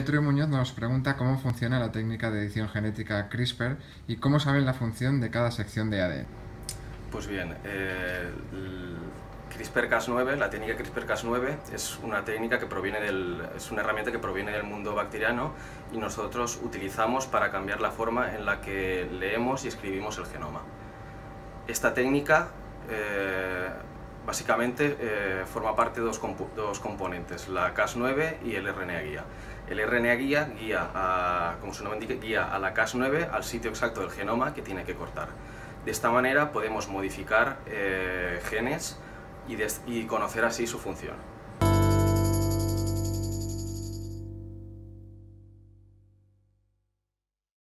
Pietro y Muñoz nos pregunta cómo funciona la técnica de edición genética CRISPR y cómo saben la función de cada sección de ADN. Pues bien, CRISPR-Cas9, la técnica CRISPR-Cas9 es una técnica que es una herramienta que proviene del mundo bacteriano y nosotros utilizamos para cambiar la forma en la que leemos y escribimos el genoma. Esta técnica básicamente forma parte de dos componentes, la Cas9 y el RNA guía. El RNA guía, como su nombre indica, guía a la Cas9 al sitio exacto del genoma que tiene que cortar. De esta manera podemos modificar genes y conocer así su función.